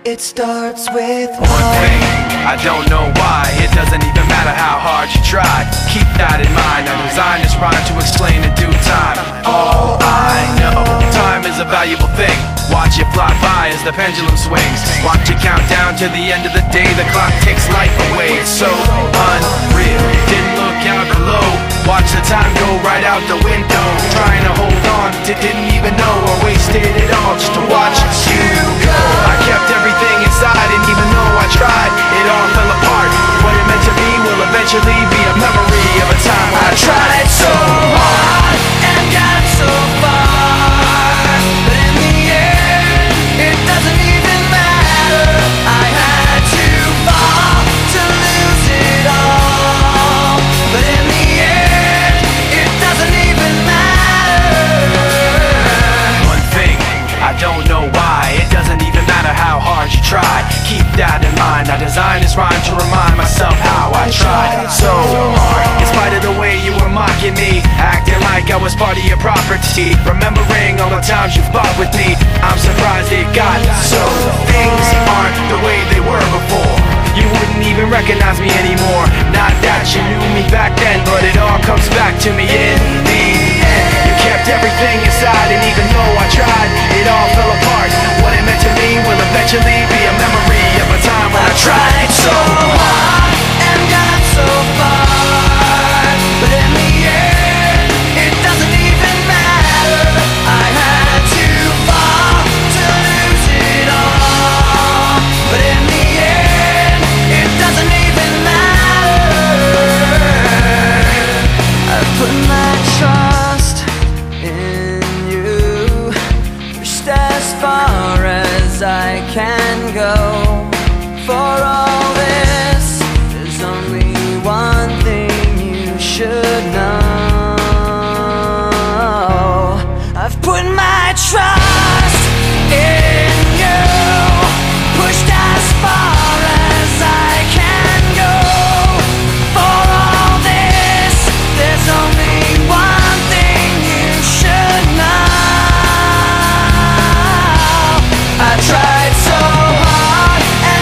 It starts with one thing, I don't know why. It doesn't even matter how hard you try. Keep that in mind. I designed this rhyme to explain in due time. All I know, time is a valuable thing. Watch it fly by as the pendulum swings. Watch it count down to the end of the day. The clock takes life away. It's so unreal. Didn't look out below. Watch the time go right out the window. Trying to hold on, didn't even know I wasted it all just to watch you go. I kept everything inside, and even though I tried, it all fell apart. What it meant to be will eventually be a memory of a time when I tried so hard and got so far, but in the end, it doesn't even matter. I had to fall to lose it all, but in the end, it doesn't even matter. One thing, I don't know why. It doesn't even matter how hard you try. Keep that in mind. I designed this rhyme to remind myself how I tried so hard. In spite of the way you were mocking me, acting like I was part of your property, remembering all the times you fought with me, I'm surprised it got so. Things aren't the way they were before. You wouldn't even recognize me anymore. Not that you knew me back then, but it all comes back to me in the end. You kept everything inside, and even though I tried, it all fell apart. What it meant to me will eventually be a memory of a time when I tried so hard and got so far, but in the end, it doesn't even matter. I had to fall to lose it all, but in the end, it doesn't even matter. I put my trust in you, pushed as far as I can go. For all this, there's only one thing you should know. I've put my trust in you, pushed as far as I can go. For all this, there's only one thing you should know. I tried so hard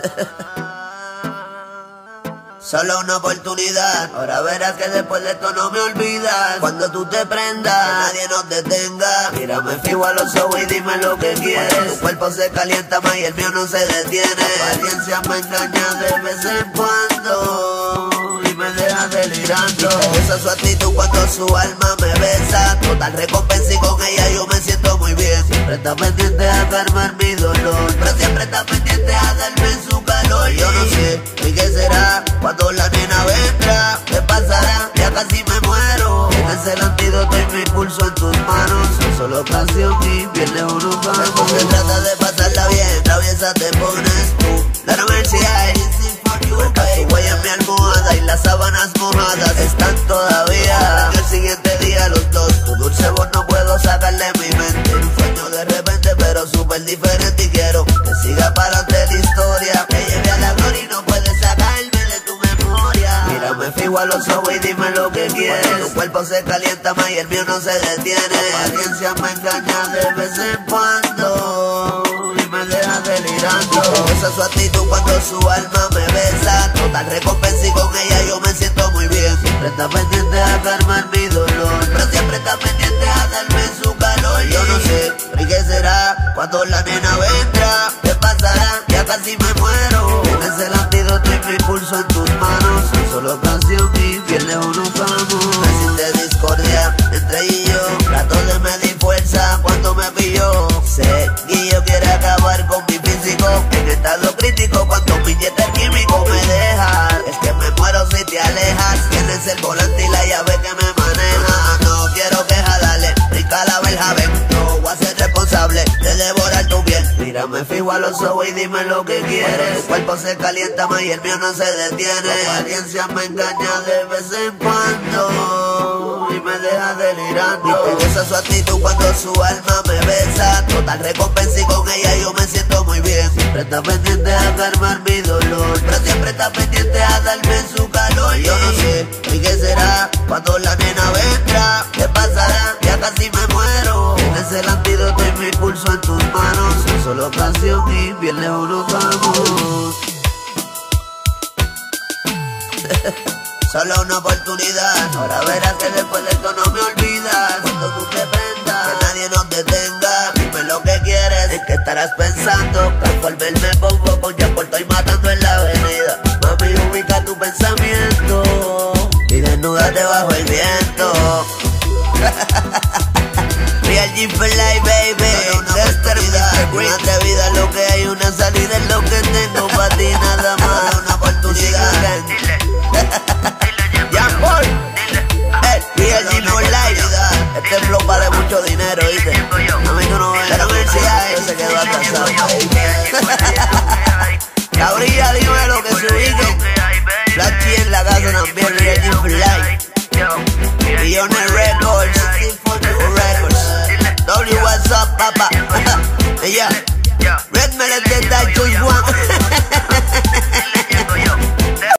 Solo una oportunidad, ahora verás que después de esto no me olvidas. Cuando tú te prendas, que nadie nos detenga. Mírame fijo a los ojos y dime lo que quieres. Tu cuerpo se calienta más y el mío no se detiene. La paciencia me engaña de vez en cuando y me deja delirando. Esa es su actitud cuando su alma me besa. Total recompensa y con ella yo me siento muy bien. Siempre está pendiente a calmar mi dolor, pero siempre está pendiente a darme su calor. Yo no sé, ¿y qué será? Cuando la nena vendrá, ¿qué pasará? Ya casi me muero. Tienes el antídoto y mi pulso en tus manos. Solo ocasión y piel de uno vamos. Esto se trata de pasarla bien, traviesa te pones tú. La universidad está tu huella en mi almohada y las sábanas mojadas están todavía. El siguiente día los dos, tu dulce voz no puedo sacarle de mi mente. Un sueño de repente pero súper diferente y quiero que siga para adelante la historia. Que lleve a la gloria y no puedes sacarme de tu memoria. Mírame fijo a los ojos y dime lo que quieres. Tu cuerpo se calienta más y el mío no se detiene. La paciencia me engaña de vez en cuando y me deja delirando. Esa es su actitud cuando su alma me besa. Total recompensa y con ella yo me siento muy bien. Siempre está pendiente a calmar mi dolor, pero siempre está pendiente a darme su calor. Yo no sé, ¿y qué será? Cuando la nena vendrá, ¿qué pasará? Ya casi me muero. Tienes el antídoto y mi pulso en tus manos. Solo canción y piel de uno vamos. Me siente discordia entre ella y yo. Trato de medir fuerza cuando me pilló. Sé que yo quiere acabar con mi físico. En estado crítico cuando mi inyecta el químico me deja. Es que me muero si te alejas. Tienes el volante y la llave que me maneja. No quiero que jalarle, rica la verja, ven. No voy a ser responsable de devorar tu piel. Mírame fijo a los ojos y dime lo que quieres. Tu cuerpo se calienta más y el mío no se detiene. La apariencia me engaña de vez en cuando y me deja delirando. Esa es su actitud cuando su alma me besa. Total recompensa y con ella yo me siento muy bien. Siempre está pendiente a calmar mi dolor, pero siempre está pendiente a darme su calor. Yo no sé, ¿y qué será? Cuando la nena vendrá, ¿qué pasará? Ya casi me muero. Tienes el antídoto y mi pulso en tus manos. Solo canción y piel de uno vamos. Solo una oportunidad, ahora verás que después de esto no me olvidas. Cuando tú te prendas, que nadie nos detenga. Dime lo que quieres, en qué estarás pensando. Transformarme poco con ya por estoy matando en la avenida. Mami, ubica tu pensamiento y desnúdate bajo el viento. Real G for life, baby. Lester Mr. Green. Una atrevida lo que hay, una salida es lo que tengo para ti nada más. Una oportunidad. Young Boy, Real G for life. Este flow vale mucho dinero, ¿viste? A mí tú no ves la universidad, yo se quedó atrasado. Cabrilla, dime lo que se ubique. Black G en la casa también, Real G for life. Billionaire Records, W, what's up, papa? Yeah, Red Melody, that just one.